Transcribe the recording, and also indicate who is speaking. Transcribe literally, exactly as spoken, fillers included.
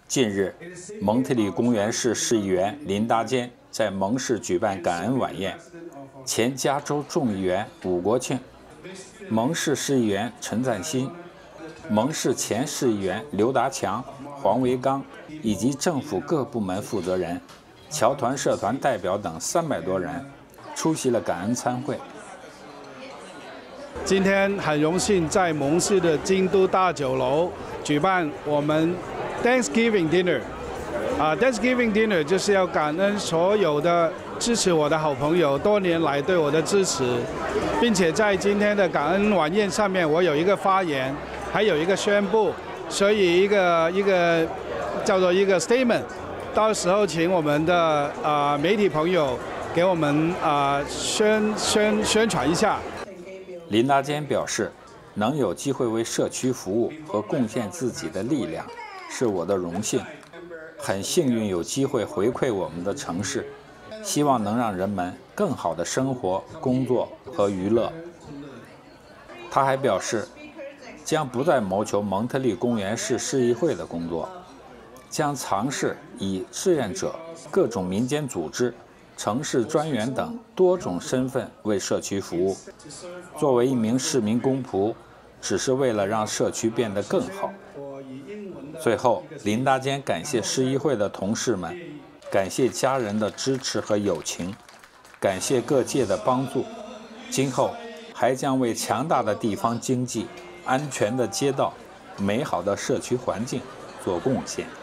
Speaker 1: 近日，蒙特利公园市市议员林达坚在蒙市举办感恩晚宴，前加州众议员武国庆、蒙市市议员陈赞新、蒙市前市议员刘达强、黄维刚以及政府各部门负责人、侨团社团代表等三百多人出席了感恩餐会。
Speaker 2: 今天很荣幸在蒙市的京都大酒楼举办我们 Thanksgiving Dinner。啊 ，Thanksgiving Dinner 就是要感恩所有的支持我的好朋友多年来对我的支持，并且在今天的感恩晚宴上面，我有一个发言，还有一个宣布，所以一个一个叫做一个 statement， 到时候请我们的啊、呃、媒体朋友给我们啊、呃、宣宣宣传一下。
Speaker 1: 林达坚表示，能有机会为社区服务和贡献自己的力量，是我的荣幸。很幸运有机会回馈我们的城市，希望能让人们更好的生活、工作和娱乐。他还表示，将不再谋求蒙特利公园市市议会的工作，将尝试以志愿者、各种民间组织、城市专员等多种身份为社区服务。作为一名市民公仆，只是为了让社区变得更好。最后，林达坚感谢市议会的同事们，感谢家人的支持和友情，感谢各界的帮助。今后还将为强大的地方经济、安全的街道、美好的社区环境做贡献。